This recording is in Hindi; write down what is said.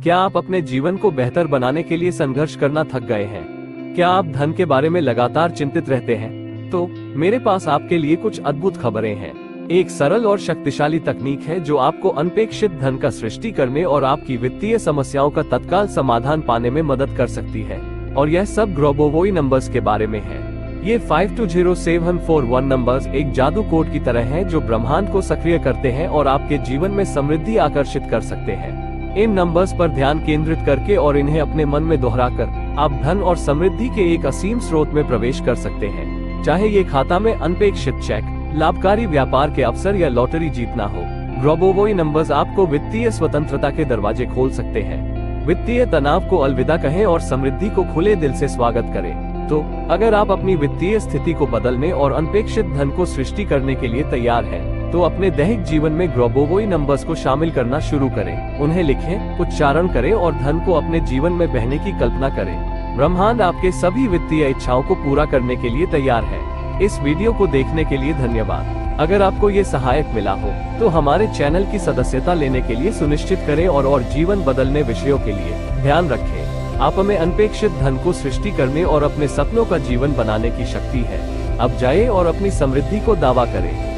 क्या आप अपने जीवन को बेहतर बनाने के लिए संघर्ष करना थक गए हैं? क्या आप धन के बारे में लगातार चिंतित रहते हैं? तो मेरे पास आपके लिए कुछ अद्भुत खबरें हैं। एक सरल और शक्तिशाली तकनीक है जो आपको अनपेक्षित धन का सृष्टि करने और आपकी वित्तीय समस्याओं का तत्काल समाधान पाने में मदद कर सकती है। और यह सब ग्रोबोवोई नंबर्स के बारे में है। ये 520741 नंबर्स एक जादू कोड की तरह हैं जो ब्रह्मांड को सक्रिय करते हैं और आपके जीवन में समृद्धि आकर्षित कर सकते हैं। इन नंबर्स पर ध्यान केंद्रित करके और इन्हें अपने मन में दोहराकर आप धन और समृद्धि के एक असीम स्रोत में प्रवेश कर सकते हैं। चाहे ये खाता में अनपेक्षित चेक, लाभकारी व्यापार के अवसर या लॉटरी जीतना हो, ग्रोबोवोई नंबर्स आपको वित्तीय स्वतंत्रता के दरवाजे खोल सकते हैं। वित्तीय तनाव को अलविदा कहें और समृद्धि को खुले दिल से स्वागत करें। तो अगर आप अपनी वित्तीय स्थिति को बदलने और अनपेक्षित धन को सृष्टि करने के लिए तैयार हैं, तो अपने दैनिक जीवन में ग्रोबोवोई नंबर्स को शामिल करना शुरू करें। उन्हें लिखें, उच्चारण करें और धन को अपने जीवन में बहने की कल्पना करें। ब्रह्मांड आपके सभी वित्तीय इच्छाओं को पूरा करने के लिए तैयार है। इस वीडियो को देखने के लिए धन्यवाद। अगर आपको ये सहायक मिला हो तो हमारे चैनल की सदस्यता लेने के लिए सुनिश्चित करें और जीवन बदलने विषयों के लिए ध्यान रखें। आप में अनपेक्षित धन को सृष्टि करने और अपने सपनों का जीवन बनाने की शक्ति है। अब जाएं और अपनी समृद्धि को दावा करें।